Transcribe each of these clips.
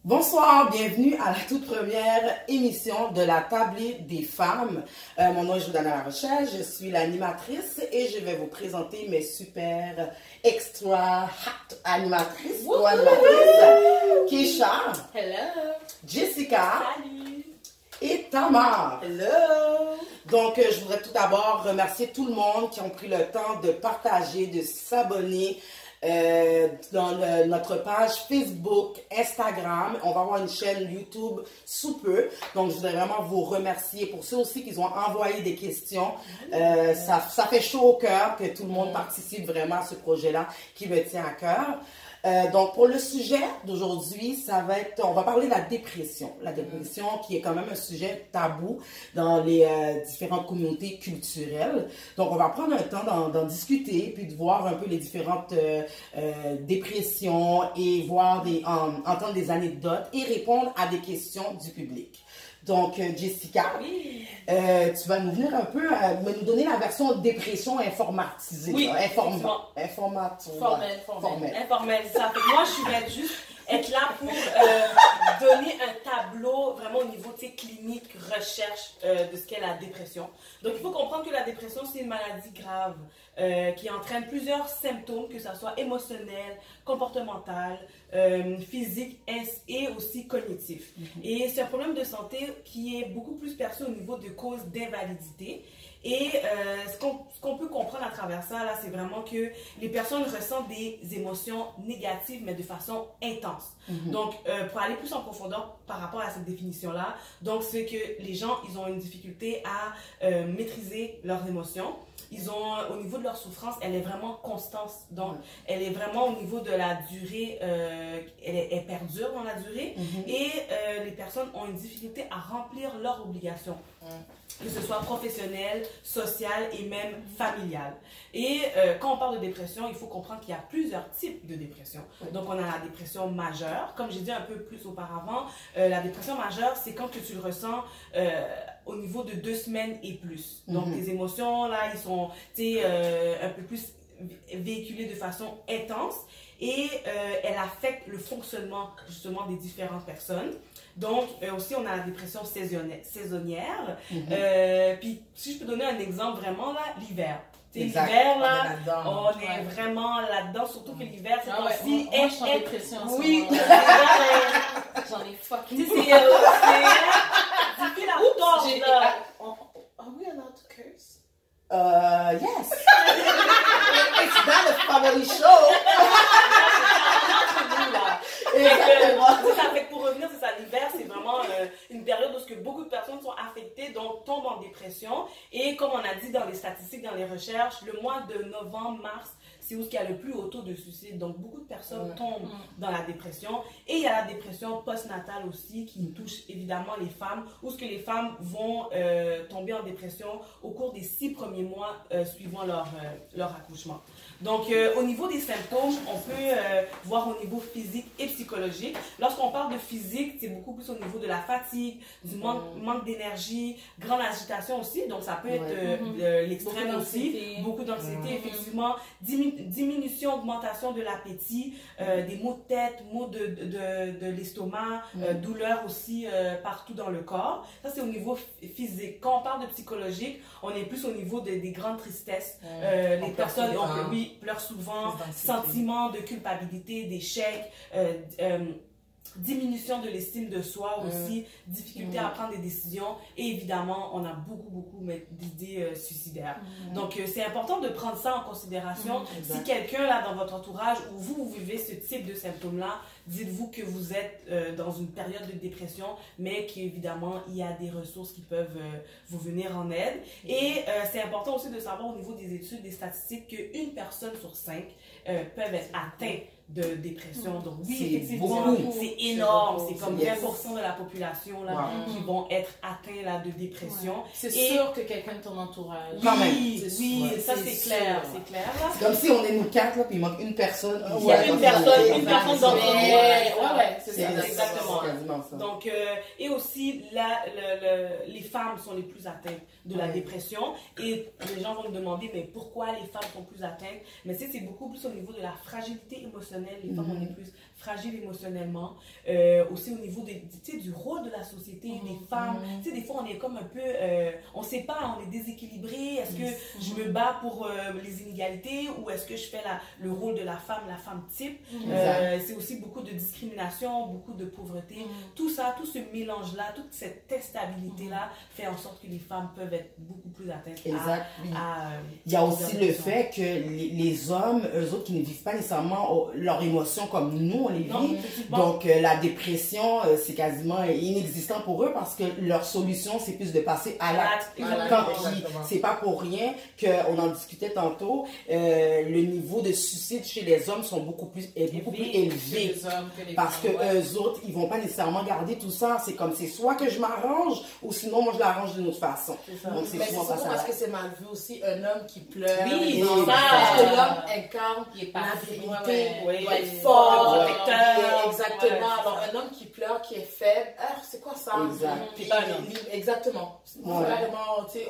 Bonsoir, bienvenue à la toute première émission de la Tablée des femmes. Mon nom est Jordana Larochelle, je suis l'animatrice et je vais vous présenter mes super extra hot animatrices. Keisha, hello, Jessica, salut, et Tamar. hello. Donc, je voudrais tout d'abord remercier tout le monde qui ont pris le temps de partager, de s'abonner dans notre page Facebook, Instagram. On va avoir une chaîne YouTube sous peu. Donc, je voudrais vraiment vous remercier pour ceux aussi qui ont envoyé des questions. Ça fait chaud au cœur que tout le monde participe vraiment à ce projet-là qui me tient à cœur. Donc, pour le sujet d'aujourd'hui, on va parler de la dépression. La dépression qui est quand même un sujet tabou dans les différentes communautés culturelles. Donc, on va prendre un temps d'en discuter, puis de voir un peu les différentes dépressions et entendre des anecdotes et répondre à des questions du public. Donc, Jessica, Oui. Tu vas nous venir un peu, nous donner la version dépression informatisée. Oui, Informelle. Informel, ça fait que moi, je vais juste être là pour donner un tableau vraiment au niveau clinique, recherche de ce qu'est la dépression. Donc, il faut comprendre que la dépression, c'est une maladie grave qui entraîne plusieurs symptômes, que ce soit émotionnel, comportemental, physique et aussi cognitif. Et c'est un problème de santé qui est beaucoup plus perçu au niveau de causes d'invalidité. Et ce qu'on peut comprendre à travers ça, là, c'est vraiment que les personnes ressentent des émotions négatives, mais de façon intense. Donc, pour aller plus en profondeur par rapport à cette définition-là, donc c'est que les gens, ils ont une difficulté à maîtriser leurs émotions. Au niveau de leur souffrance, elle est vraiment constante. Donc, elle est vraiment au niveau de la durée, elle perdure dans la durée. Et les personnes ont une difficulté à remplir leurs obligations. Que ce soit professionnelle, sociale et même familiale. Et quand on parle de dépression, il faut comprendre qu'il y a plusieurs types de dépression. Donc, on a la dépression majeure. Comme j'ai dit un peu plus auparavant, la dépression majeure, c'est quand que tu le ressens au niveau de 2 semaines et plus. Donc, tes émotions, là, ils sont un peu plus véhiculées de façon intense. Et elle affecte le fonctionnement, justement, des différentes personnes. Donc, aussi, on a la dépression saisonnière. Puis, si je peux donner un exemple, vraiment, là, l'hiver. L'hiver, là, on est vraiment là-dedans, surtout que l'hiver, c'est aussi... Moi, je suis en dépression. Oui, j'en ai fucking... Tu sais, c'est difficile à tordre, là. Are we allowed to curse? Yes. It's not a family show. Exactement. Ça fait que pour revenir, c'est ça, l'hiver, c'est vraiment une période où beaucoup de personnes sont affectées, donc tombent en dépression. Et comme on a dit dans les statistiques, dans les recherches, le mois de novembre, mars, c'est où il y a le plus haut taux de suicide. Donc, beaucoup de personnes tombent dans la dépression. Et il y a la dépression postnatale aussi qui touche évidemment les femmes, où ce que les femmes vont tomber en dépression au cours des 6 premiers mois suivant leur accouchement. Donc, au niveau des symptômes, on peut voir au niveau physique et psychologique. Lorsqu'on parle de physique, c'est beaucoup plus au niveau de la fatigue, du manque d'énergie, grande agitation aussi. Donc, ça peut être l'extrême aussi. Beaucoup d'anxiété, effectivement. Diminution, augmentation de l'appétit, des maux de tête, maux de l'estomac, douleurs aussi partout dans le corps. Ça, c'est au niveau physique. Quand on parle de psychologique, on est plus au niveau des grandes tristesses. Les personnes pleurent souvent, sentiment de culpabilité, d'échec, diminution de l'estime de soi aussi, difficulté à prendre des décisions et évidemment, on a beaucoup d'idées suicidaires. Donc, c'est important de prendre ça en considération. Si quelqu'un là dans votre entourage ou vous vivez ce type de symptômes-là, dites-vous que vous êtes dans une période de dépression, mais qu'évidemment, il y a des ressources qui peuvent vous venir en aide. Et c'est important aussi de savoir au niveau des études, des statistiques, qu'une personne sur 5 peuvent être atteintes de dépression. Donc oui, effectivement, c'est énorme. C'est comme 20% de la population là, qui vont être atteints là, de dépression. C'est sûr que quelqu'un de ton entourage. Oui, ça c'est clair. C'est clair. C'est comme si on est nous 4, là, puis il manque une personne. Il y a une personne dans le c'est exactement. Ça. Donc, et aussi, les femmes sont les plus atteintes de la dépression. Et les gens vont me demander, mais pourquoi les femmes sont plus atteintes? Mais c'est beaucoup plus au niveau de la fragilité émotionnelle émotionnel, les femmes, on est plus fragiles émotionnellement. Aussi au niveau du rôle de la société, des femmes. Tu sais, des fois, on est comme un peu... on sait pas, on est déséquilibré. Est-ce que je me bats pour les inégalités ou est-ce que je fais le rôle de la femme type? C'est aussi beaucoup de discrimination, beaucoup de pauvreté. Tout ça, tout ce mélange-là, toute cette instabilité-là fait en sorte que les femmes peuvent être beaucoup plus atteintes il y a aussi le fait que les hommes, eux autres, qui ne vivent pas nécessairement leurs émotions comme nous, on les vit. Donc, la dépression, c'est quasiment inexistant pour eux parce que leur solution, c'est plus de passer à l'acte. C'est pas pour rien qu'on en discutait tantôt, le niveau de suicide chez les hommes sont beaucoup plus élevé. Parce que eux autres, ils vont pas nécessairement garder tout ça. C'est comme, c'est soit que je m'arrange ou sinon, moi, je l'arrange d'une autre façon. Donc, c'est souvent parce que c'est mal vu aussi un homme qui pleure. Oui, parce que l'homme incarne la vérité, il doit être fort, protecteur. Exactement. Alors, un homme qui pleure, qui est faible, c'est quoi ça? Exactement. Vraiment, tu sais,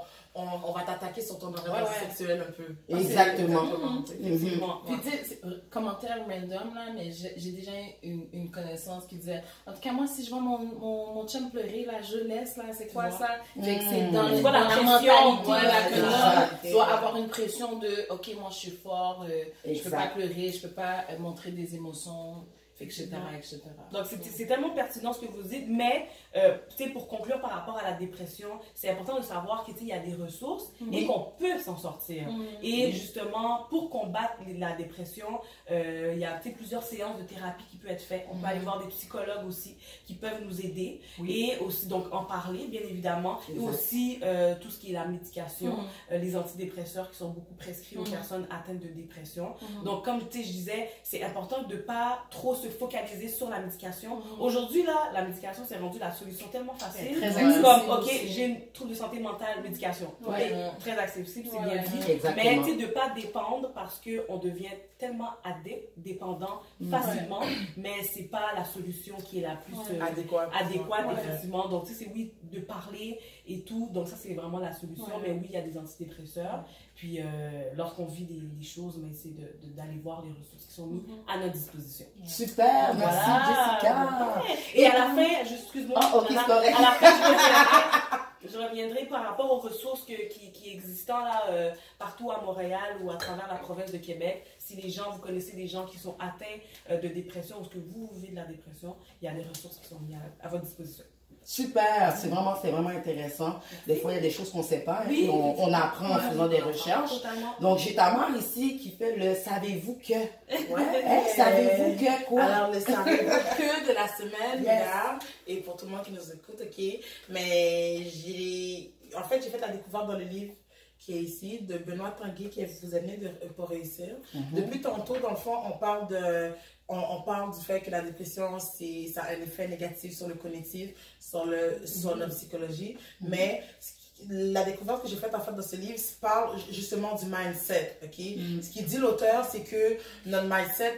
on va t'attaquer sur ton orientation sexuelle un peu. Exactement. Puis tu sais, commentaire random là, mais j'ai déjà une connaissance qui disait, en tout cas moi si je vois mon chum pleurer là, je laisse là, c'est quoi ça? Fait que c'est dans la mentalité là que l'homme doit avoir une pression de, ok moi je suis fort, je peux pas pleurer, je peux pas montrer des émotions. Etc. Donc, c'est tellement pertinent ce que vous dites, mais pour conclure par rapport à la dépression, c'est important de savoir qu'il y a des ressources et qu'on peut s'en sortir. Et justement, pour combattre la dépression, il y a plusieurs séances de thérapie qui peuvent être faites. On peut aller voir des psychologues aussi qui peuvent nous aider et aussi donc en parler, bien évidemment, et aussi tout ce qui est la médication, les antidépresseurs qui sont beaucoup prescrits aux personnes atteintes de dépression. Donc, comme je disais, c'est important de ne pas trop se focaliser sur la médication. Aujourd'hui, là, la médication, c'est rendu la solution tellement facile. Comme, ok, j'ai une trouble de santé mentale, médication. Très accessible, c'est bien dit. Mais de ne pas dépendre parce qu'on devient tellement dépendant facilement, mais ce n'est pas la solution qui est la plus adéquate, effectivement. Donc, c'est de parler et tout. Donc, ça, c'est vraiment la solution. Mais oui, il y a des antidépresseurs. Puis, lorsqu'on vit des choses, mais c'est d'aller voir les ressources qui sont mises à notre disposition. Super, merci Jessica. Et à la fin, excuse-moi, à la fin, je reviendrai par rapport aux ressources qui existent là, partout à Montréal ou à travers la province de Québec. Si vous connaissez des gens qui sont atteints de dépression ou que vous vivez de la dépression, il y a des ressources qui sont mises à votre disposition. Super, c'est vraiment intéressant. Des fois, il y a des choses qu'on ne sait pas, et on apprend en faisant des recherches. Donc, j'ai Tamar ici qui fait le « savez-vous que ». Savez-vous que quoi? Alors, le savez-vous que de la semaine, regarde, et pour tout le monde qui nous écoute, ok, mais j'ai fait la découverte dans le livre qui est ici, de Benoît Tanguay, qui vous amené pour réussir. Depuis tantôt, dans le fond, on parle du fait que la dépression, ça a un effet négatif sur le cognitif, sur notre psychologie. Mais la découverte que j'ai faite en fait dans ce livre parle justement du mindset. Ce qui dit l'auteur, c'est que notre mindset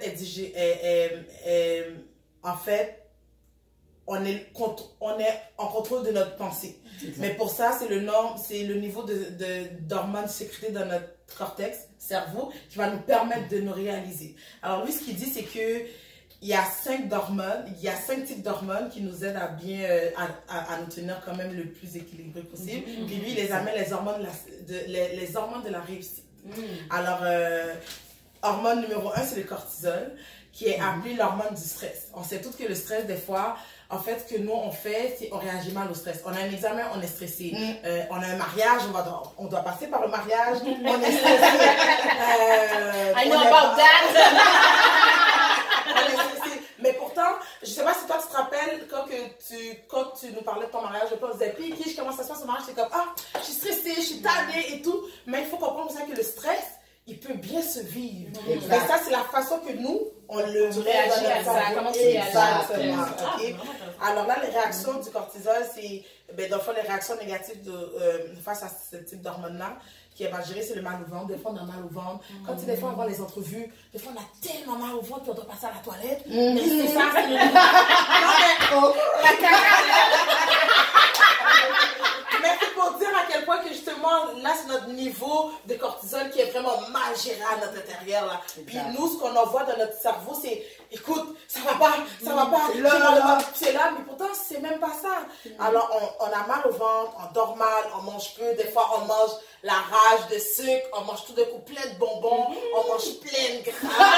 en fait, on est en contrôle de notre pensée. Mais pour ça, c'est le niveau d'hormones sécrétées dans notre cortex, cerveau, qui va nous permettre de nous réaliser. Alors lui, ce qu'il dit, c'est que il y a 5 types d'hormones qui nous aident à bien, à nous tenir quand même le plus équilibré possible. Puis lui, il les amène les hormones de la réussite. Alors, hormone numéro 1, c'est le cortisol, qui est appelé l'hormone du stress. On sait tous que le stress, des fois, en fait, ce que nous, on fait, c'est on réagit mal au stress. On a un examen, on est stressé. On a un mariage, on doit passer par le mariage, on est stressé. I know about that! Mais pourtant, je sais pas si toi tu te rappelles quand tu nous parlais de ton mariage, on disait puis comment ça se passe au mariage, c'est comme je suis stressée, je suis tannée et tout. Mais il faut comprendre ça que le stress, il peut bien se vivre. Et ça, c'est la façon que nous, on le réagit à ça. Comment tu réagis à ça? Alors là, les réactions du cortisol, c'est dans le fond, les réactions négatives face à ce type d'hormone-là, qui est mal géré, c'est le mal au ventre. Des fois, on a mal au ventre. Quand des fois, on voit les entrevues, des fois, on a tellement mal au ventre qu'on doit passer à la toilette. Mais c'est ça, c'est le... Mais c'est pour dire à quel point que justement, là, c'est notre niveau de cortisol qui est vraiment mal à gérer à notre intérieur, là. Puis nous, ce qu'on envoie dans notre cerveau, c'est, écoute, ça va pas, c'est là, mais pourtant, c'est même pas ça. Alors, on a mal au ventre, on dort mal, on mange peu, des fois, on mange la rage de sucre, on mange tout d'un coup plein de bonbons, on mange plein de gras.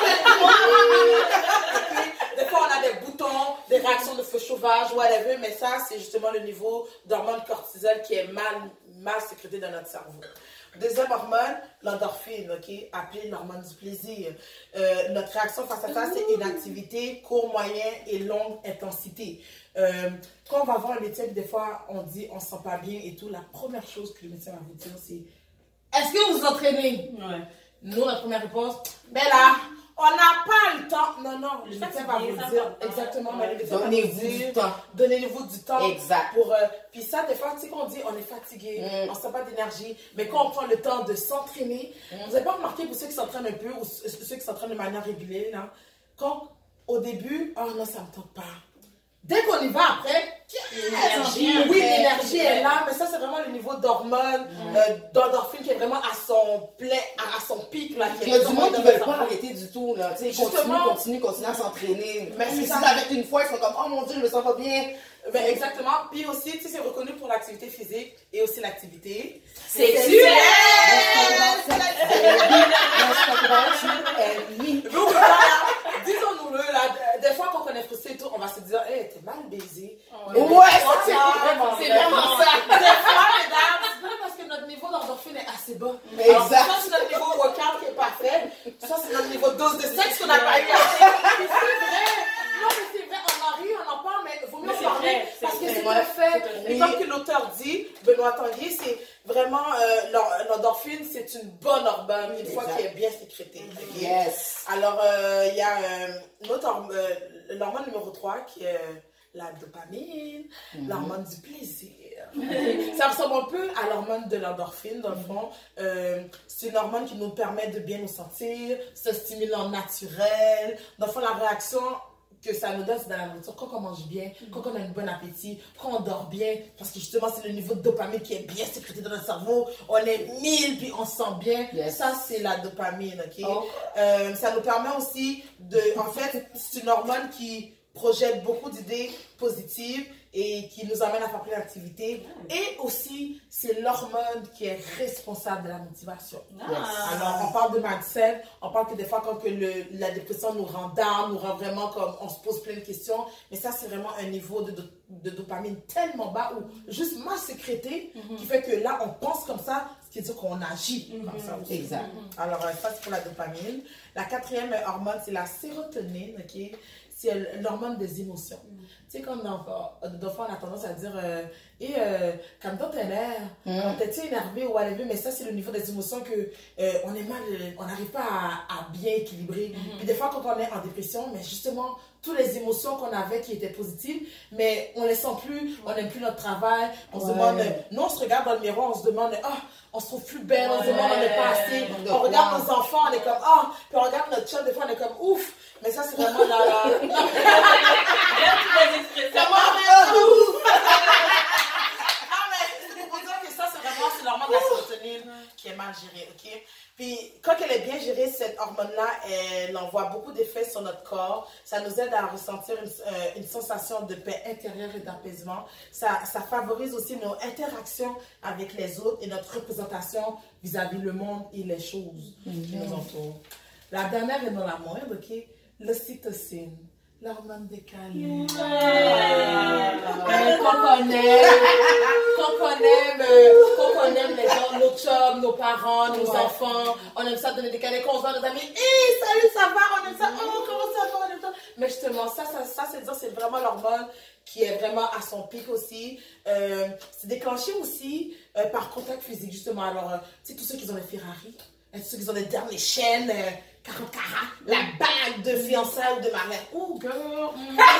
Des fois, on a des boutons, des réactions de feu sauvage, whatever, mais ça, c'est justement le niveau d'hormone cortisol qui est mal sécrété dans notre cerveau. Deuxième hormone, l'endorphine, appelée l'hormone du plaisir. Notre réaction face à ça, c'est une activité court, moyen et longue intensité. Quand on va voir un médecin, des fois, on dit on ne se sent pas bien et tout, la première chose que le médecin va vous dire, c'est est-ce que vous vous entraînez? Nous, notre première réponse, ben là, on n'a pas le temps. Non, le médecin va vous dire exactement, mais le médecin va vous dire, donnez-vous du temps. Exact. Puis ça, des fois, tu sais qu'on dit, on est fatigué, on ne sent pas d'énergie, mais quand on prend le temps de s'entraîner, vous n'avez pas remarqué pour ceux qui s'entraînent un peu, ou ceux qui s'entraînent de manière régulière, là, quand au début, oh non, ça ne me tente pas. Dès qu'on y va après, l'énergie est là, mais ça c'est vraiment le niveau d'hormones, d'endorphine qui est vraiment à son pic. Là, il y a du monde qui ne veut pas arrêter du tout. Là. Continue à s'entraîner. Mais si ça avec une fois, ils sont comme oh mon Dieu, je me sens pas bien. Ben, exactement. Puis aussi, tu sais, c'est reconnu pour l'activité physique et aussi l'activité sexuelle. Disons-nous-le, là, des fois quand on est frustré et tout, on va se dire, hey, t'es mal baisé. Ouais, c'est vraiment ça. Des fois, mesdames, c'est pas parce que notre niveau d'endorphine est assez bas. Exact. Alors, ça, c'est notre niveau workout qui est parfait. Ça, c'est notre niveau dose de sexe qu'on n'a pas eu. C'est vrai. Non, mais c'est vrai, on en rit, on en parle, mais il vaut mieux en parler parce que c'est un fait. Et comme que l'auteur dit, Benoît Tanguy, c'est vraiment l'endorphine, c'est une bonne hormone une fois qu'elle est bien sécrétée. Yes. Alors, il y a l'hormone numéro 3 qui est la dopamine, l'hormone du plaisir. Ça ressemble un peu à l'hormone de l'endorphine, dans le fond. C'est une hormone qui nous permet de bien nous sentir, ce stimulant naturel. Dans le fond, la réaction que ça nous donne, c'est dans la nourriture. Quand on mange bien, quand on a un bon appétit, quand on dort bien, parce que justement, c'est le niveau de dopamine qui est bien sécrété dans notre cerveau. On est 1000, puis on se sent bien. Yes. Ça, c'est la dopamine, ça nous permet aussi en fait, c'est une hormone qui projette beaucoup d'idées positives et qui nous amène à faire plein d'activités. Et aussi, c'est l'hormone qui est responsable de la motivation. Alors, on parle de mindset, on parle que des fois, quand la dépression nous rend down, nous rend vraiment comme, on se pose plein de questions, mais ça, c'est vraiment un niveau de dopamine tellement bas ou juste mal sécrété, qui fait que là, on pense comme ça, ce qui veut dire qu'on agit comme ça aussi. Exact. Alors, ça, c'est pour la dopamine. La quatrième hormone, c'est la sérotonine, c'est l'hormone des émotions. Tu sais, comme dans le fond, on a tendance à dire quand t'es l'air, quand t'es énervé ou whatever, mais ça, c'est le niveau des émotions que on est mal, on n'arrive pas à bien équilibrer. Puis des fois, quand on est en dépression, mais justement, toutes les émotions qu'on avait qui étaient positives, mais on les sent plus, on n'aime plus notre travail, on se demande, nous, on se regarde dans le miroir, on se demande, on se trouve plus belle, on se demande, on n'est pas assez, on regarde nos enfants, on est comme, puis on regarde notre chat, des fois, on est comme, ouf, mais ça, c'est vraiment c'est l'hormone de la sérotonine qui est mal gérée, Puis, quand elle est bien gérée, cette hormone-là, elle envoie beaucoup d'effets sur notre corps. Ça nous aide à ressentir une sensation de paix intérieure et d'apaisement. Ça favorise aussi nos interactions avec les autres et notre représentation vis-à-vis le monde et les choses qui nous entourent. La dernière et non la moindre, l'ocytocine. L'hormone des câlins. Qu'on aime les gens, nos chums, nos parents, nos enfants. On aime ça donner des câlins. Quand on se voit nos amis, hey, salut, ça va? On aime ça. Oh, comment ça va? On aime ça. Mais justement, ça c'est vraiment l'hormone qui est vraiment à son pic aussi. C'est déclenché aussi par contact physique, justement. Alors, tu sais, tous ceux qui ont des Ferrari, tous ceux qui ont des dernières chaînes, 40 carats, la bague de fiançailles de mariage. Oh, girl! Non,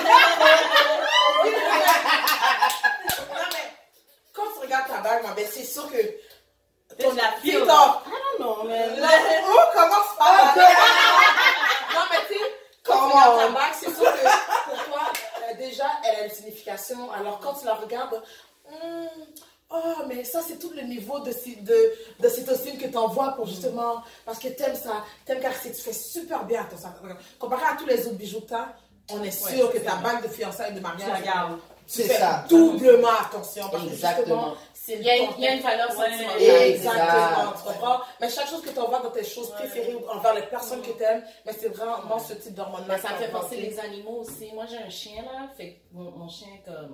mais quand tu regardes ta bague, c'est sûr que ton affaire. I don't know, man. Oh, commence par là. Non, mais tu sais, quand tu regardes ta bague, c'est sûr que pour toi, déjà, elle a une signification. Alors, quand tu la regardes, oh, mais ça, c'est tout le niveau de cytocine que tu envoies pour justement, parce que t'aimes ça, t'aimes car tu fais super bien attention. Comparé à tous les autres bijoux que t'as, on est sûr que ta bague de fiançailles de mariage, tu fais doublement attention. Parce que justement, il y a une valeur sentimentale. Exactement, tu comprends? Mais chaque chose que tu envoies dans tes choses préférées ou envers les personnes que tu aimes, mais c'est vraiment ce type d'hormone-là. Ça me fait penser les animaux aussi. Moi, j'ai un chien là, fait que mon chien comme...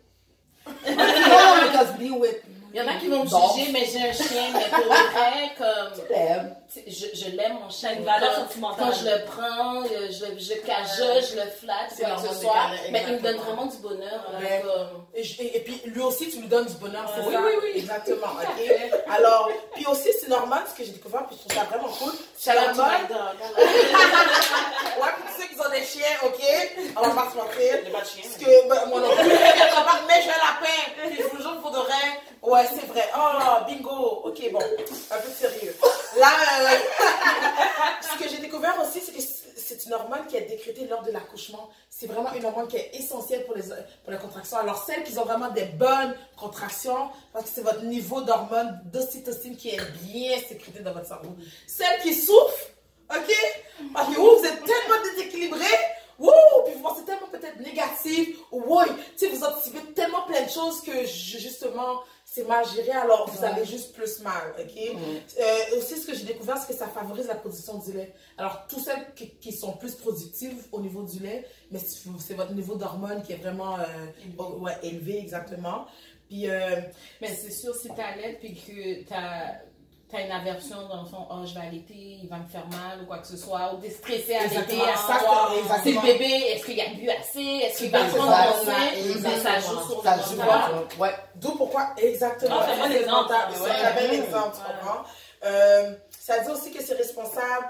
Il y en a qui vont me juger, mais j'ai un chien, mais pour le vrai, comme... Je l'aime, mon chien. Une valeur sentimentale. Quand je le prends, je cajole, je le flatte, quoi que ce soit. Mais il me donne vraiment du bonheur. Et puis, lui aussi, tu lui donnes du bonheur, c'est ça? Oui. Exactement, ok? Alors, puis aussi, c'est normal, ce que j'ai découvert, puis je trouve ça vraiment cool. C'est normal. Ouais, puis tu sais qu'ils ont des chiens, ok? On va pas se mentir. Il n'y a pas de chien. Parce que, moi non plus, mais j'ai un lapin. Puis je vous jure, pour de vrai. Ouais, c'est vrai. Oh, bingo. Ok, bon. Un peu sérieux. Là, ce que j'ai découvert aussi, c'est que c'est une hormone qui est décrétée lors de l'accouchement. C'est vraiment une hormone qui est essentielle pour les contractions. Alors, celles qui ont vraiment des bonnes contractions, parce que c'est votre niveau d'hormone d'ocytocine qui est bien sécrété dans votre cerveau. Celles qui souffrent, ok? Parce que vous êtes tellement déséquilibrés. Puis vous pensez tellement peut-être négatif, vous anticipez tellement plein de choses que justement c'est mal géré, alors vous avez juste plus mal, ok? Aussi, ce que j'ai découvert, c'est que ça favorise la production du lait. Alors, toutes celles qui sont plus productives au niveau du lait, mais c'est votre niveau d'hormone qui est vraiment élevé, exactement. Puis, mais c'est sûr, si tu allaites puis que tu as une aversion dans le fond, je vais allaiter, il va me faire mal ou quoi que ce soit, ou t'es stressé à allaiter, à savoir si le bébé, est-ce qu'il a bu assez, est-ce qu'il va prendre mon sein, ça joue sur le mental. Ouais. D'où pourquoi, exactement. C'est un bon exemple. C'est un bel exemple, tu comprends? Ça dit aussi que c'est responsable,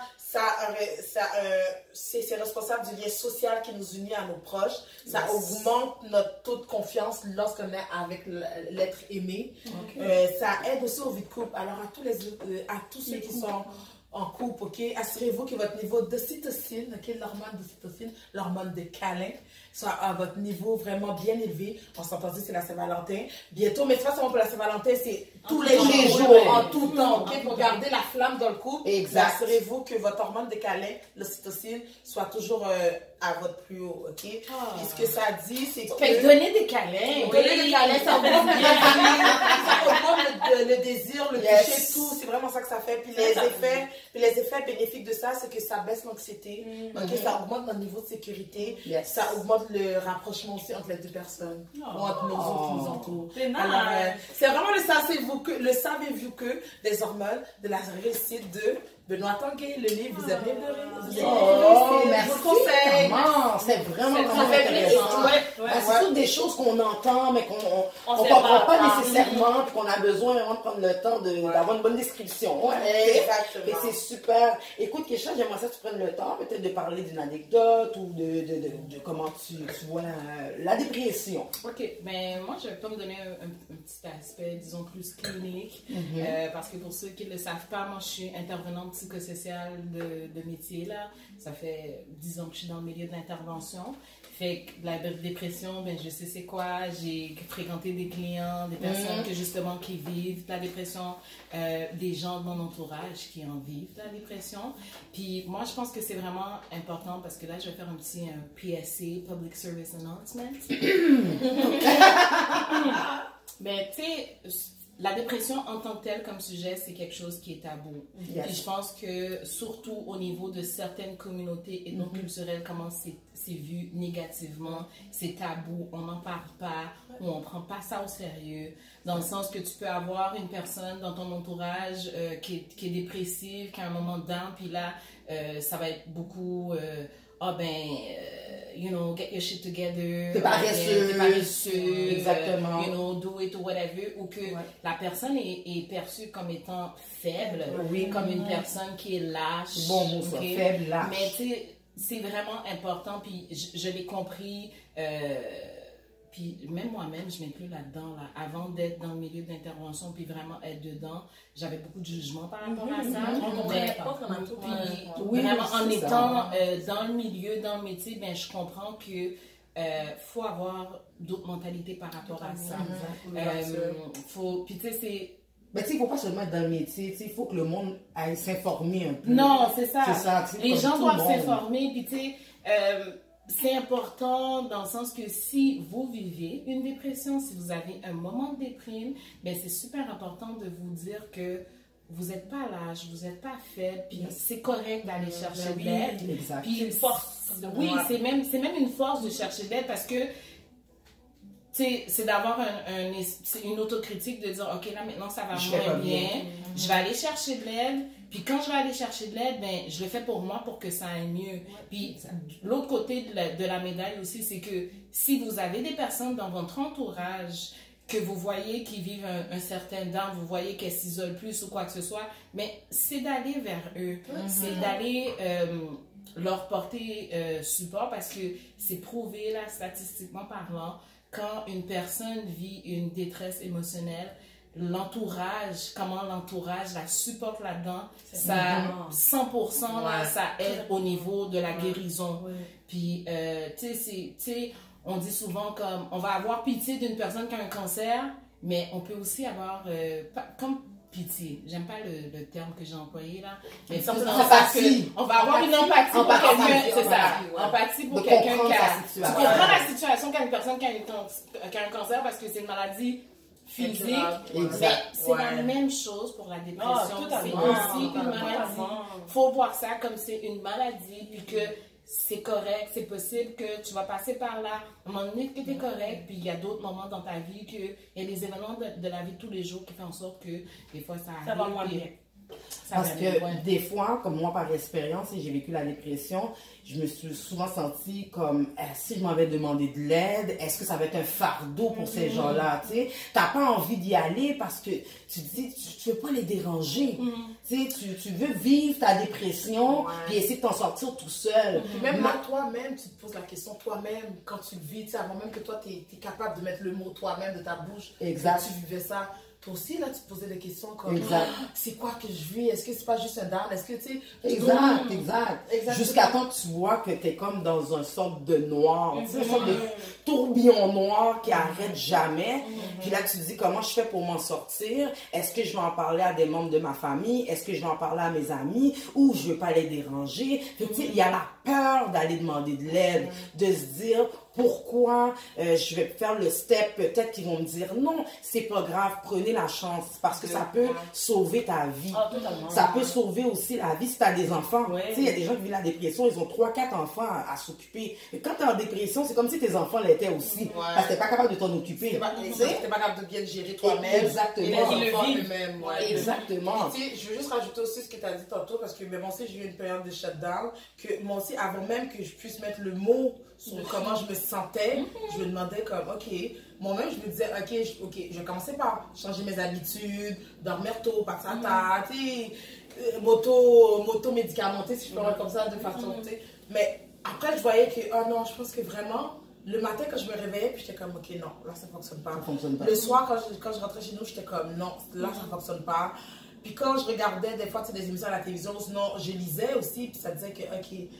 c'est responsable du lien social qui nous unit à nos proches. Ça augmente notre taux de confiance lorsqu'on est avec l'être aimé. Ça aide aussi aux vies de couple. Alors à tous ceux qui sont en couple, ok, assurez-vous que votre niveau d'ocytocine, ok, l'hormone d'ocytocine, l'hormone de câlin, soit à votre niveau vraiment bien élevé. On s'entend dire c'est la Saint-Valentin. Bientôt, mais c'est pas seulement pour la Saint-Valentin, c'est tous les jours, en tout temps, ok, pour garder la flamme dans le couple. Assurez-vous que votre hormone de câlin, l'ocytocine, soit toujours à votre plus haut, ok. Et ce que ça dit, c'est que... Donner des câlins. Donner des câlins, ça augmente le désir, le toucher, tout. C'est vraiment ça que ça fait. Puis les effets bénéfiques de ça, c'est que ça baisse l'anxiété, ça augmente notre niveau de sécurité, ça augmente le rapprochement aussi entre les deux personnes, entre nos autres qui nous entourent. C'est vraiment le savez-vous que des hormones de la réussite de Benoît Tanguay, le livre Vous aimez pleurer. Merci. Je vous conseille. C'est vraiment intéressant. C'est toutes des choses qu'on entend, mais qu'on ne comprend pas nécessairement, puis qu'on a besoin vraiment de prendre le temps d'avoir une bonne description. Exactement. Et c'est super. Écoute, Kesha, j'aimerais ça que tu prennes le temps peut-être de parler d'une anecdote ou de comment tu vois la dépression. Ok, mais moi, je vais pas me donner un petit aspect, disons, plus clinique, parce que pour ceux qui ne le savent pas, moi, je suis intervenante psychosociale de métier, là. Ça fait 10 ans que je suis dans le milieu de l'intervention. Fait que la dépression, je sais c'est quoi. J'ai fréquenté des clients, des personnes qui vivent de la dépression, des gens de mon entourage qui en vivent de la dépression. Puis moi, je pense que c'est vraiment important parce que là, je vais faire un petit PSA, Public Service Announcement. Mais tu sais, la dépression en tant que telle comme sujet, c'est quelque chose qui est tabou. Et je pense que surtout au niveau de certaines communautés ethnoculturelles, comment c'est vu négativement, c'est tabou, on n'en parle pas, ou on ne prend pas ça au sérieux. Dans le sens que tu peux avoir une personne dans ton entourage qui est dépressive, qui a un moment de down, puis là, ça va être beaucoup... get your shit together. T'es paresseux. Exactement. Do it or whatever. Ou que la personne est perçue comme étant faible. Comme une personne qui est lâche. Bon mot, ça, faible, lâche. Mais tu sais, c'est vraiment important. Puis je l'ai compris. Puis même moi-même, je m'inclus là-dedans. Avant d'être dans le milieu d'intervention, puis vraiment être dedans, j'avais beaucoup de jugement par rapport à ça. Vraiment, en étant dans le milieu, dans le métier, je comprends que faut avoir d'autres mentalités par rapport à ça. Puis tu sais, c'est... Mais tu sais, il ne faut pas seulement être dans le métier, il faut que le monde aille s'informer un peu. Non, c'est ça. Les gens doivent s'informer, puis tu sais, c'est important dans le sens que si vous vivez une dépression, si vous avez un moment de déprime, ben c'est super important de vous dire que vous n'êtes pas à l'âge, vous n'êtes pas faible, puis c'est correct d'aller chercher de l'aide. Exact. Puis une force. Oui, c'est même une force de chercher de l'aide parce que c'est d'avoir une autocritique, de dire, OK, là, maintenant, ça va moins bien. Je vais aller chercher de l'aide. Puis quand je vais aller chercher de l'aide, ben, je le fais pour moi pour que ça aille mieux. Puis l'autre côté de la médaille aussi, c'est que si vous avez des personnes dans votre entourage que vous voyez qui vivent un certain down, vous voyez qu'elles s'isolent plus ou quoi que ce soit, mais c'est d'aller vers eux. C'est d'aller leur porter support parce que c'est prouvé, là, statistiquement parlant, quand une personne vit une détresse émotionnelle, l'entourage, comment l'entourage la supporte là-dedans, ça 100% là, ça aide au niveau de la guérison. Puis, tu sais, on dit souvent comme, on va avoir pitié d'une personne qui a un cancer, mais on peut aussi avoir, comme pitié, j'aime pas le terme que j'ai employé là, mais on va avoir une empathie pour quelqu'un, c'est ça, empathie pour quelqu'un qui a, tu comprends la situation quand une personne qui a un cancer parce que c'est une maladie physique, mais c'est la même chose pour la dépression, c'est aussi une maladie, faut voir ça comme c'est une maladie, puis que c'est correct, c'est possible que tu vas passer par là, à un moment donné que tu es correct, puis il y a d'autres moments dans ta vie, il y a des événements de la vie de tous les jours qui font en sorte que des fois ça va moins bien. Parce que des fois, comme moi par expérience, j'ai vécu la dépression, je me suis souvent sentie comme, si je m'avais demandé de l'aide, est-ce que ça va être un fardeau pour ces gens-là, tu sais? T'as pas envie d'y aller parce que tu te dis, tu veux pas les déranger, tu sais, tu veux vivre ta dépression, puis essayer de t'en sortir tout seul. Même là, toi-même, tu te poses la question toi-même, quand tu le vis, tu sais, avant même que toi, tu es capable de mettre le mot toi-même de ta bouche, exact. Tu vivais ça. Toi aussi, là, tu te posais des questions comme, c'est quoi que je vis? Est-ce que c'est pas juste un down? Est-ce que, tu sais... Exact. Jusqu'à temps que tu vois que tu es comme dans une sorte de noir, tu sais, une sorte de tourbillon noir qui arrête jamais. Puis là, tu te dis, comment je fais pour m'en sortir? Est-ce que je vais en parler à des membres de ma famille? Est-ce que je vais en parler à mes amis? Ou je veux pas les déranger? Fait que, tu sais, il y a la peur d'aller demander de l'aide, de se dire... Pourquoi je vais faire le step, peut-être qu'ils vont me dire non, c'est pas grave, prenez la chance parce que ça peut sauver ta vie. Ça peut sauver aussi la vie si tu as des enfants. Tu sais, il y a des gens qui vivent la dépression, ils ont 3-4 enfants à s'occuper. Et quand tu es en dépression, c'est comme si tes enfants l'étaient aussi. Parce que tu n'es pas capable de t'en occuper. Tu n'es pas capable de bien gérer toi-même. Exactement. Exactement. Tu sais, je veux juste rajouter aussi ce que tu as dit tantôt parce que moi aussi, j'ai eu une période de shutdown que moi aussi, avant même que je puisse mettre le mot sur comment je me sentais, je me demandais comme, OK, moi-même, je me disais, OK, je vais commencer par changer mes habitudes, dormir tôt, partir à tard, moto médicamentée, si je peux dire comme ça, de façon, tu sais. Mais après, je voyais que, oh non, je pense que vraiment, le matin, quand je me réveillais, puis j'étais comme, OK, non, là, ça fonctionne pas. Le soir, quand je rentrais chez nous, j'étais comme, non, là, ça fonctionne pas. Puis quand je regardais des fois des émissions à la télévision, sinon je lisais aussi, puis ça disait que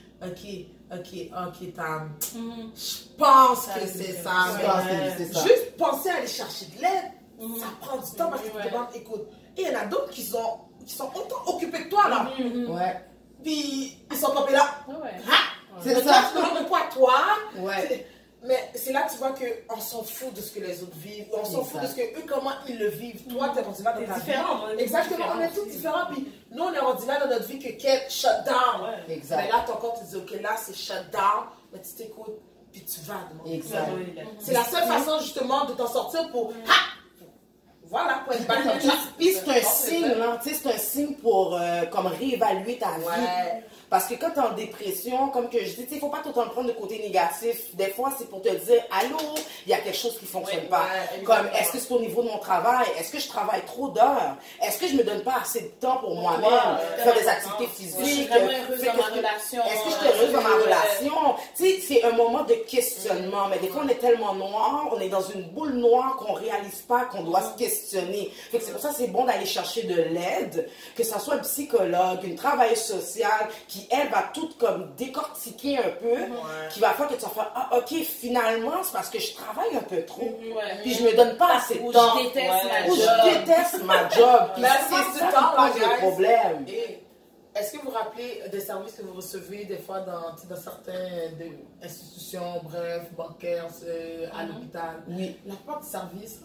je pense que c'est ça. Juste penser à aller chercher de l'aide, ça prend du temps parce que tu te demandes, écoute, et il y en a d'autres qui sont autant occupés que toi là. Puis ils sont tombés là. C'est ça. Tu ne pas toi. Mais c'est là que tu vois qu'on s'en fout de ce que les autres vivent, on s'en fout de ce que eux, comment ils le vivent. Toi, tu es rendu là dans ta vie. Exactement, on est tous différents. Puis nous, on est rendu là dans notre vie que quel shutdown. Mais là, ton corps te dit, OK, là, c'est shutdown, mais tu t'écoutes, puis tu vas demander. C'est la seule façon, justement, de t'en sortir pour. Voilà, pour être back on track. Puis c'est un signe, là, tu sais, c'est un signe pour comme réévaluer ta vie. Parce que quand tu es en dépression, comme que je dis, il ne faut pas tout le temps prendre le côté négatif. Des fois, c'est pour te dire, allô, il y a quelque chose qui ne fonctionne pas. Comme, est-ce que c'est au niveau de mon travail? Est-ce que je travaille trop d'heures? Est-ce que je ne me donne pas assez de temps pour moi-même? Faire des activités physiques? Je suis vraiment heureuse dans ma relation. Est-ce que je suis heureuse dans ma relation? Tu sais, c'est un moment de questionnement. Mais des fois, on est tellement noir, on est dans une boule noire qu'on ne réalise pas qu'on doit se questionner. Fait que c'est pour ça que c'est bon d'aller chercher de l'aide, que ce soit un psychologue, une travailleuse sociale qui Puis elle va tout comme décortiquer un peu, qui va faire que tu vas faire, ah, ok, finalement, c'est parce que je travaille un peu trop. Puis je me donne pas assez de temps. Je déteste ma Ou job. je déteste ma job. Puis c'est ça du temps, qui pose guys. le problème. Et est-ce que vous vous rappelez des services que vous recevez des fois dans certaines institutions, bref, bancaires, à l'hôpital? Oui. La plupart des services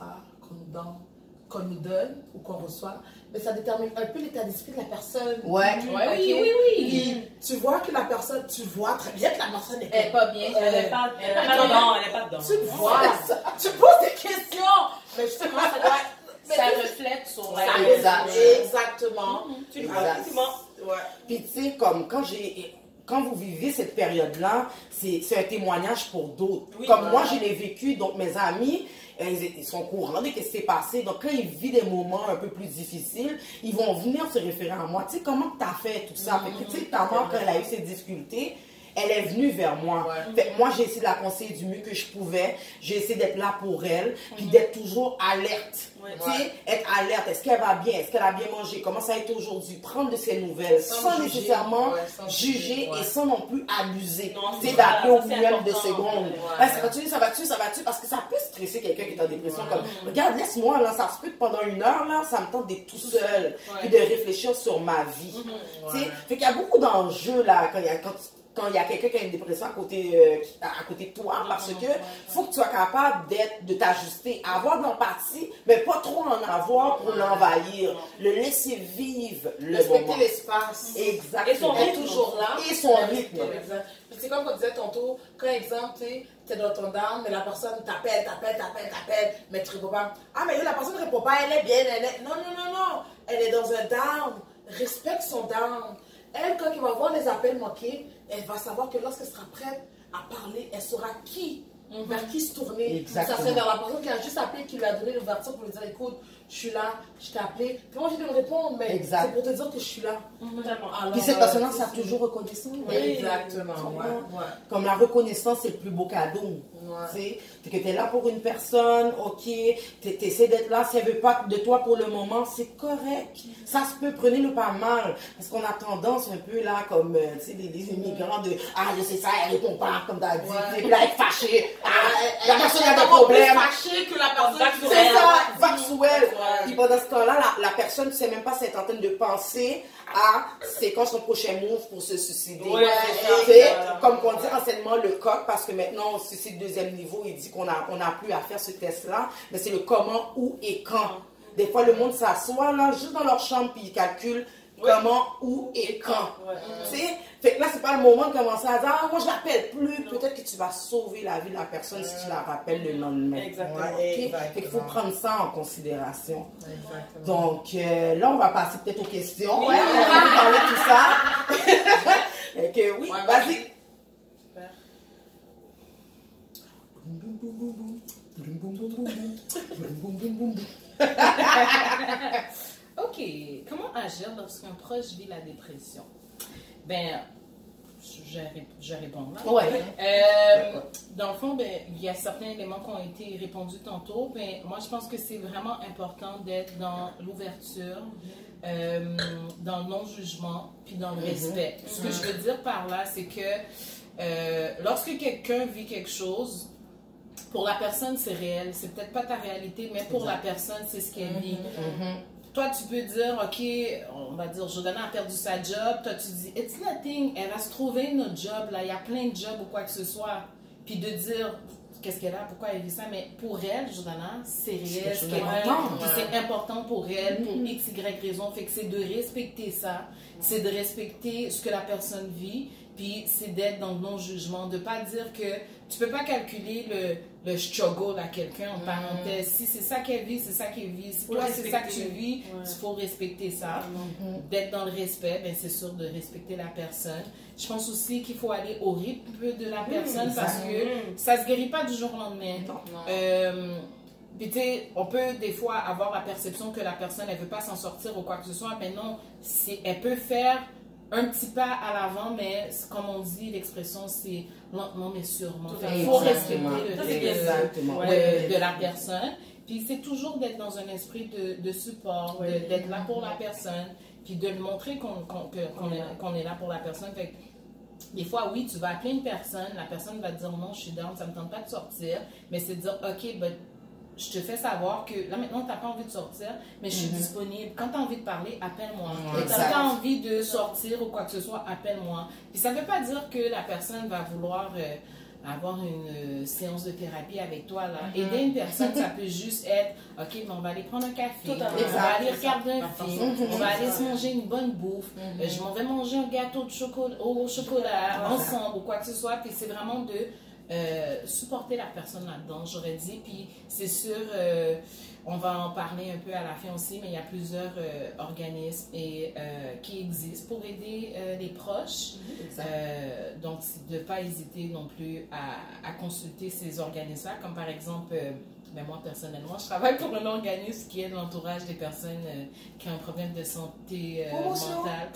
qu'on nous donne ou qu'on reçoit, mais ça détermine un peu l'état d'esprit de la personne. Ouais. Oui. Puis, tu vois que la personne, tu vois très bien que la personne est Elle est pas bien. Elle n'est pas dedans, elle n'est pas dedans. Tu le vois, tu poses des questions, mais justement, ça doit être... Ça reflète sur la Exactement. Tu le vois, effectivement. Ouais. Puis tu sais, comme quand vous vivez cette période-là, c'est un témoignage pour d'autres. Oui, Comme moi, je l'ai vécu, donc mes amis, ils sont au courant de ce qui s'est passé. Donc quand ils vivent des moments un peu plus difficiles, ils vont venir se référer à moi. Tu sais, comment tu as fait tout ça? Fait que, tu sais, ta mère, quand elle a eu ses difficultés, elle est venue vers moi. Fait que moi, j'ai essayé de la conseiller du mieux que je pouvais. J'ai essayé d'être là pour elle, puis d'être toujours alerte. Tu sais, être alerte. Est-ce qu'elle va bien? Est-ce qu'elle a bien mangé? Comment ça a été aujourd'hui? Prendre de ses nouvelles sans nécessairement juger et sans non plus abuser. Tu sais, d'appeler au millième de secondes. Ça va-tu? Parce que ça peut stresser quelqu'un qui est en dépression. Comme, regarde, laisse-moi, là, ça se peut que pendant une heure, là, ça me tente d'être tout seul. Puis de réfléchir sur ma vie. Tu sais, fait qu'il y a beaucoup d'enjeux, là, quand il y a quelqu'un qui a une dépression à côté de toi, parce que faut que tu sois capable de t'ajuster, avoir de l'empathie, mais pas trop en avoir pour l'envahir, le laisser vivre le respecter moment. l'espace. Exactement. Et son rythme. Toujours là. Et son rythme. C'est comme on disait tantôt, quand exemple, tu es dans ton down, mais la personne t'appelle, mais tu ne réponds pas. Ah, mais là, la personne ne répond pas, elle est bien, Non. Elle est dans un down. Respecte son down. Elle, quand elle va voir les appels manqués, elle va savoir que lorsqu'elle sera prête à parler, elle saura vers qui se tourner. Exactement. Ça serait vers la personne qui a juste appelé, qui lui a donné l'ouverture pour lui dire, écoute, je suis là, je t'ai appelé. Puis moi, je vais me répondre, mais c'est pour te dire que je suis là. Alors, puis cette personne-là, ça toujours reconnaissant. Exactement. Comme la reconnaissance, c'est le plus beau cadeau. Tu sais, que tu es là pour une personne, ok, tu essaies d'être là, si elle ne veut pas de toi pour le moment, c'est correct. Ça se peut, prenez-le pas mal. Parce qu'on a tendance un peu là, comme tu sais, des immigrants de ah, je sais ça, elle répond pas, comme tu as dit, puis là, elle est fâchée. La personne a des problèmes. Fâchée que la personne. C'est ça, va sous elle. Puis pendant ce temps-là, la personne ne sait même pas si elle est en train de penser à c'est quand son prochain move pour se suicider. Comme on dit anciennement le coq, parce que maintenant on se suicide deuxième niveau, il dit qu'on n'a plus à faire ce test-là, mais c'est le comment, où et quand. Des fois le monde s'assoit là, juste dans leur chambre, puis ils calculent comment, où et quand. Tu sais, fait que là c'est pas le moment de commencer à dire ah moi je l'appelle plus, peut-être que tu vas sauver la vie de la personne si tu la rappelles le lendemain. Exactement. Fait qu'il faut prendre ça en considération. Donc là on va passer peut-être aux questions. On va parler de tout ça. Oui, vas-y. Ok, comment agir lorsqu'un proche vit la dépression? Ben, je réponds là. Dans le fond, ben, il y a certains éléments qui ont été répondus tantôt. Ben, moi, je pense que c'est vraiment important d'être dans l'ouverture, dans le non-jugement, puis dans le respect. Ce que je veux dire par là, c'est que lorsque quelqu'un vit quelque chose, pour la personne, c'est réel. C'est peut-être pas ta réalité, mais pour la personne, c'est ce qu'elle vit. Toi, tu peux dire, OK, on va dire, Jordana a perdu sa job. Toi, tu dis, it's nothing. Elle va se trouver une autre job. Là. Il y a plein de jobs ou quoi que ce soit. Puis de dire, qu'est-ce qu'elle a, pourquoi elle vit ça. Mais pour elle, Jordana, c'est réel. C'est important pour elle, pour X, Y raison. Fait que c'est de respecter ça. C'est de respecter ce que la personne vit. Puis c'est d'être dans le non-jugement. De ne pas dire que tu ne peux pas calculer le struggle à quelqu'un en parenthèse. Si c'est ça qu'elle vit, c'est ça qu'elle vit. Si toi, c'est ça que tu vis, il faut respecter ça. D'être dans le respect, ben, c'est sûr de respecter la personne. Je pense aussi qu'il faut aller au rythme de la personne parce que ça ne se guérit pas du jour au lendemain. Puis tu sais, on peut des fois avoir la perception que la personne, elle ne veut pas s'en sortir ou quoi que ce soit, mais non, elle peut faire un petit pas à l'avant, mais comme on dit, l'expression, c'est lentement mais sûrement. Il faut respecter le rythme de la personne. Puis c'est toujours d'être dans un esprit de support, d'être là pour la personne. puis de lui montrer qu'on est là pour la personne. Fait que, des fois, oui, tu vas appeler une personne, la personne va te dire non, je suis down, ça me tente pas de sortir, mais c'est de dire ok, ben, je te fais savoir que là maintenant, tu n'as pas envie de sortir, mais je suis disponible. Quand tu as envie de parler, appelle-moi. Quand tu as envie de sortir ou quoi que ce soit, appelle-moi. Puis ça ne veut pas dire que la personne va vouloir avoir une séance de thérapie avec toi. Là. Aider une personne, ça peut juste être ok, mais on va aller prendre un café, on va aller regarder un film, on va aller se manger une bonne bouffe, je m'en vais manger un gâteau au chocolat ensemble ou quoi que ce soit. Puis c'est vraiment de supporter la personne là-dedans, j'aurais dit. Puis c'est sûr, on va en parler un peu à la fin aussi, mais il y a plusieurs organismes qui existent pour aider les proches. Donc, de ne pas hésiter non plus à consulter ces organismes-là, comme par exemple, ben moi personnellement, je travaille pour un organisme qui aide l'entourage des personnes qui ont un problème de santé mentale.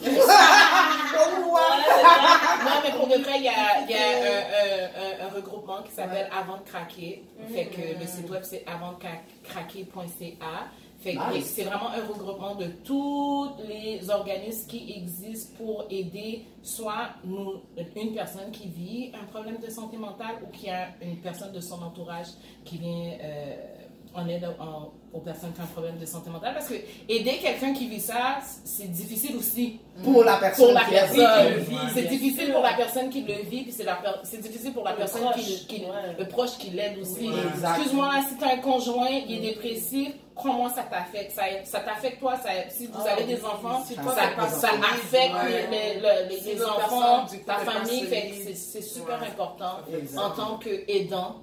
Non, mais pour de vrai, il y a un regroupement qui s'appelle Avant de craquer. Fait que le site web, c'est avantdecraquer.ca. Fait que c'est vraiment un regroupement de tous les organismes qui existent pour aider soit une personne qui vit un problème de santé mentale ou qui a une personne de son entourage qui vient en aide aux personnes qui ont un problème de santé mentale. Parce que aider quelqu'un qui vit ça, c'est difficile aussi. Pour la personne qui le vit. C'est difficile pour la personne qui le vit, puis c'est difficile pour la personne le proche qui l'aide aussi. Excuse-moi, si tu as un conjoint, il est dépressif, crois-moi, ça t'affecte. Ça t'affecte toi, si vous avez des enfants, ça affecte les enfants, ta famille. C'est super important en tant qu'aidant.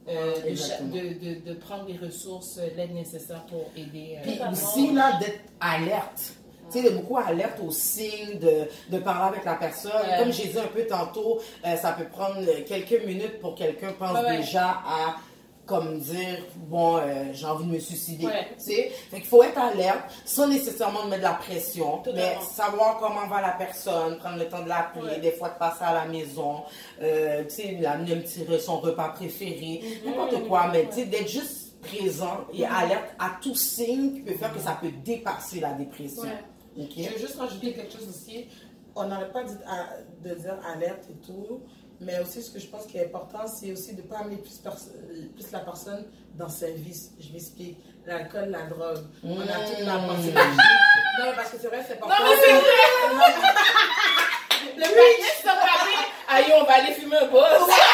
De prendre les ressources, l'aide nécessaire pour aider. Puis aussi, là, d'être alerte. Tu sais, d'être beaucoup alerte aux signes, de parler avec la personne. Comme j'ai dit un peu tantôt, ça peut prendre quelques minutes pour quelqu'un pense déjà à comme dire, bon, j'ai envie de me suicider, tu sais. Fait qu'il faut être alerte, sans nécessairement mettre de la pression, mais savoir comment va la personne, prendre le temps de l'appeler, des fois de passer à la maison, tu sais, l'amener son repas préféré, n'importe quoi, mais tu sais, d'être juste présent et alerte à tout signe qui peut faire que ça peut dépasser la dépression. Je veux juste rajouter quelque chose aussi. On n'arrête pas de dire alerte et tout. Mais aussi, ce que je pense qui est important, c'est aussi de ne pas amener plus la personne dans sa vie. Je m'explique. L'alcool, la drogue. On a toute la pensée magique. Non, parce que c'est vrai, c'est important. Non, mais c'est vrai! Le panier, c'est un papier. Aïe, on va aller fumer un boss. C'est vrai.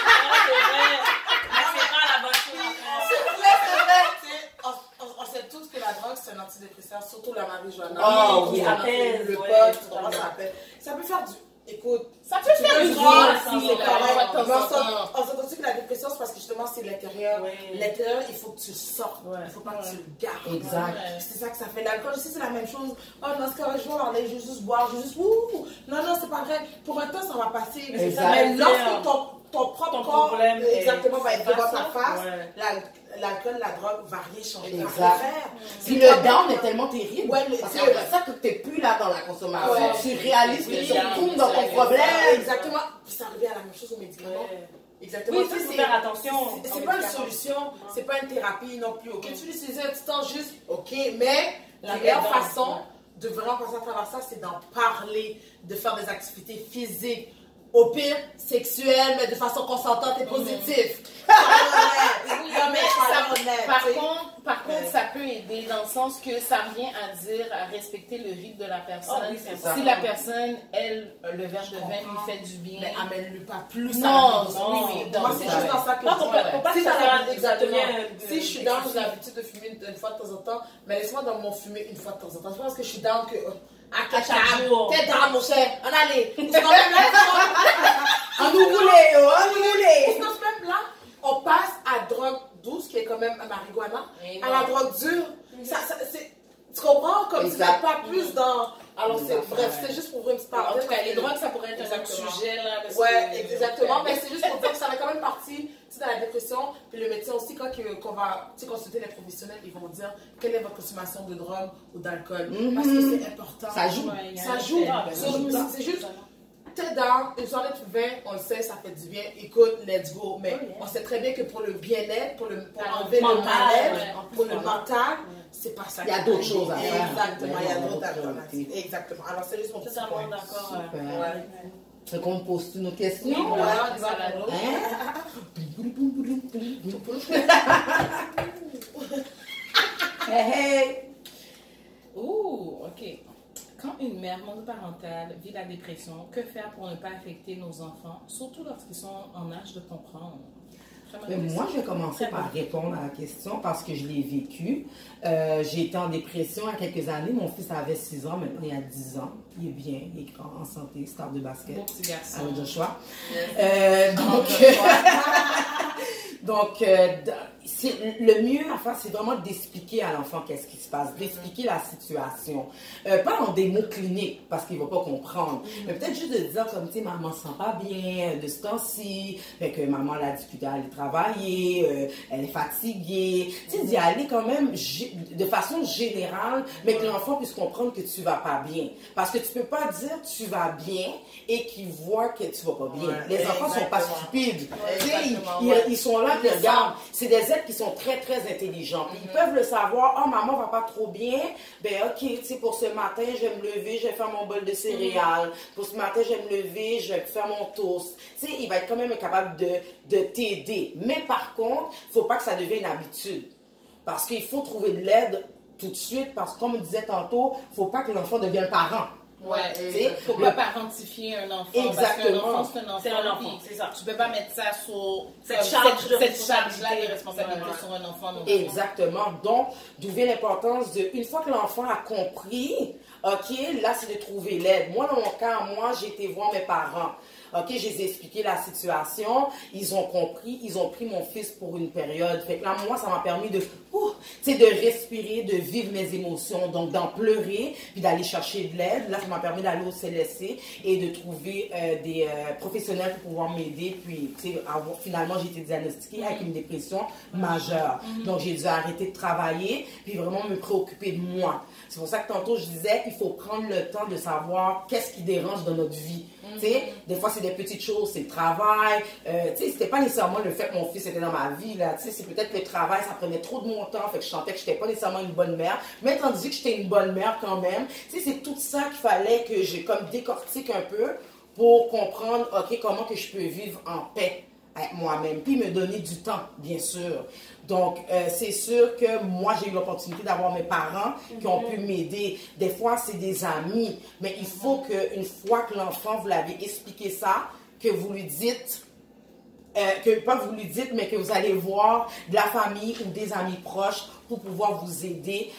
C'est pas la bonne chose. C'est vrai. On sait tous que la drogue, c'est un antidépresseur, surtout la marijuana. Qui appelle le pote, comment ça appelle. Ça peut faire du... Écoute, ça peut faire du bien aussi, c'est correct. On s'entend aussi que la dépression, c'est parce que justement, c'est l'intérieur. L'intérieur, il faut que tu le sortes. Il ne faut pas que tu le gardes. Exact. C'est ça que ça fait. L'alcool aussi, c'est la même chose. Oh, dans ce cas, je vais aller, je vais juste boire, je vais juste. Ouh. Non, c'est pas vrai. Pour un temps, ça va passer. Mais lorsque ton propre corps exactement va être devant ta face, l'alcool, la drogue va rien changer. Exact. Si le down est tellement terrible, c'est pour ça que tu n'es plus là dans la consommation. Tu réalises que tu retournes dans ton problème. Exactement. Puis ça revient à la même chose aux médicaments. Exactement. Oui, il faut faire attention. C'est pas une solution, c'est pas une thérapie non plus. Ok, tu l'utilises un petit temps juste, ok, mais la meilleure façon de vraiment passer à travers ça, c'est d'en parler, de faire des activités physiques. Au pire, sexuelle, mais de façon consentante et positive. Par contre, ça peut aider dans le sens que ça revient à dire, à respecter le rythme de la personne. Si la personne, elle, le verre de vin lui fait du bien. Mais amène-lui pas plus. Non, moi, c'est juste dans ça que si je suis dans l'habitude de fumer une fois de temps en temps, mais laisse-moi dans mon fumer une fois de temps en temps. Je pense que je suis dans que... à chaque jour. T'es dans mon cher. On allait. On nous voulait. Même là, on passe à drogue douce, qui est quand même marijuana, à la drogue dure. Tu comprends? Comme tu n'as pas plus dans... Alors, bref, c'est juste pour ouvrir une petite parenthèse. En tout cas, les drogues, ça pourrait être un autre sujet, là. Ouais, exactement. Mais c'est juste pour dire que ça fait quand même partie dans la dépression. Puis le médecin aussi, quand on va consulter les professionnels, ils vont dire quelle est votre consommation de drogue ou d'alcool. Parce que c'est important. Ça joue. Ça joue. C'est juste... T'es dans une soirée de vin, on le sait, ça fait du bien. Écoute, let's go. Mais on sait très bien que pour le bien-être, pour enlever le mal-être, pour le mental, c'est pas ça. Il y a d'autres choses à faire. Exactement, il y a d'autres alternatives. Exactement. Alors, c'est juste mon petit Totalement point. d'accord. Super. C'est qu'on me pose une autre question? Oui, voilà, Hey, hey. Ouh, ok. Quand une mère monoparentale vit la dépression, que faire pour ne pas affecter nos enfants, surtout lorsqu'ils sont en âge de comprendre? Mais moi, je vais commencer par répondre à la question parce que je l'ai vécu. J'ai été en dépression il y a quelques années. Mon fils avait 6 ans, maintenant il a 10 ans. Il est bien, il est en santé, star de basket. Bon petit garçon. Avec Joshua. Donc, le mieux à faire, c'est vraiment d'expliquer à l'enfant qu'est-ce qui se passe, d'expliquer la situation. Pas en des mots cliniques, parce qu'il ne va pas comprendre, mais peut-être juste de dire comme, tu sais, maman ne se sent pas bien de ce temps-ci, que maman a discuté à aller travailler, elle est fatiguée. Tu sais, d'y aller quand même de façon générale, mais que l'enfant puisse comprendre que tu ne vas pas bien. Parce que tu ne peux pas dire tu vas bien et qu'il voit que tu ne vas pas bien. Les enfants ne sont pas stupides. Ils sont là, puis regarde, c'est des êtres qui sont très, très intelligents. Puis ils peuvent le savoir, oh, maman va pas trop bien, ben ok, tu sais, pour ce matin, je vais me lever, je vais faire mon bol de céréales. Pour ce matin, je vais me lever, je vais faire mon toast. Tu sais, il va être quand même capable de t'aider. Mais par contre, il ne faut pas que ça devienne une habitude. Parce qu'il faut trouver de l'aide tout de suite, parce que comme on disait tantôt, il ne faut pas que l'enfant devienne parent. Ouais, il ne faut pas parentifier un enfant. Exactement. Parce qu'un enfant, c'est un enfant. C'est un enfant, c'est ça. Tu ne peux pas mettre ça sur cette charge-là de responsabilité sur un enfant. Exactement. Donc, d'où vient l'importance de, une fois que l'enfant a compris, ok, là, c'est de trouver l'aide. Moi, dans mon cas, j'ai été voir mes parents. Ok, je les ai expliqué la situation, ils ont compris, ils ont pris mon fils pour une période. Fait que là, moi, ça m'a permis de respirer, de vivre mes émotions, donc d'en pleurer, puis d'aller chercher de l'aide. Là, ça m'a permis d'aller au CLSC et de trouver des professionnels pour pouvoir m'aider. Puis, finalement, j'ai été diagnostiquée avec une dépression majeure. Donc, j'ai dû arrêter de travailler, puis vraiment me préoccuper de moi. C'est pour ça que tantôt, je disais, il faut prendre le temps de savoir qu'est-ce qui dérange dans notre vie. Des fois, c'est des petites choses, c'est le travail. C'était pas nécessairement le fait que mon fils était dans ma vie. C'est peut-être que le travail, ça prenait trop de mon temps. Fait que je sentais que je n'étais pas nécessairement une bonne mère. Mais tandis que j'étais une bonne mère quand même. C'est tout ça qu'il fallait que je décortique un peu pour comprendre, OK, comment que je peux vivre en paix avec moi-même. Puis me donner du temps, bien sûr. Donc, c'est sûr que moi, j'ai eu l'opportunité d'avoir mes parents qui ont pu m'aider. Des fois, c'est des amis. Mais il faut qu'une fois que l'enfant, vous l'avez expliqué ça, que vous lui dites, pas vous lui dites, mais que vous allez voir de la famille ou des amis proches pour pouvoir vous aider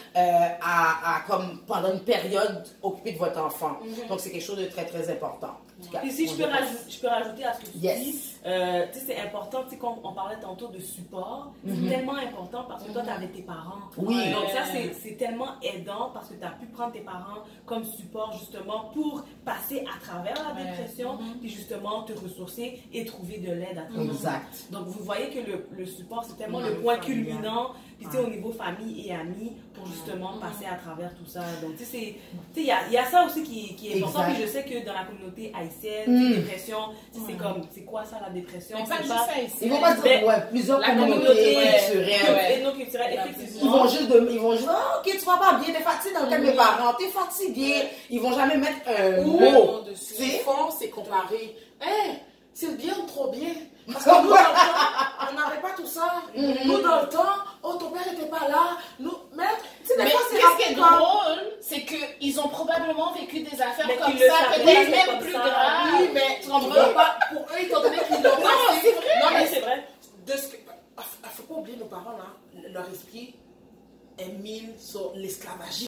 comme pendant une période, occuper de votre enfant. Donc, c'est quelque chose de très, très important. Et si je peux rajouter à ce que tu dis, c'est important, quand on parlait tantôt de support, c'est tellement important parce que toi, tu avais tes parents. Oui. Donc ça, c'est tellement aidant parce que tu as pu prendre tes parents comme support justement pour passer à travers la dépression, puis justement te ressourcer et trouver de l'aide à travers. Exact. Donc vous voyez que le support, c'est tellement le point culminant, puis au niveau famille et amis, pour justement passer à travers tout ça. Donc il y a ça aussi qui est important, puis je sais que dans la communauté haïtienne, dépression, c'est comme, c'est quoi ça la dépression? Mais pas juste haïtienne. Ils vont pas dire, plusieurs communautés culturelles, effectivement. Ils vont juste, ok, tu vas pas bien, t'es fatigué dans le cas de mes parents, t'es fatigué. Ils vont jamais mettre un mot dessus. Ce qu'ils font, c'est comparer. C'est bien ou trop bien? Parce que nous, dans le temps, on n'avait pas tout ça. Nous, dans le temps, ton père n'était pas là. Mais ce qui est drôle, c'est qu'ils ont probablement vécu des affaires comme ça, peut-être même plus graves. Oui, mais tu comprends pas. Pour eux, étant donné qu'ils l'ont passé. C'est vrai. Non, mais c'est vrai. Il ne faut pas oublier nos parents, là. Leur esprit est mis sur l'esclavagisme.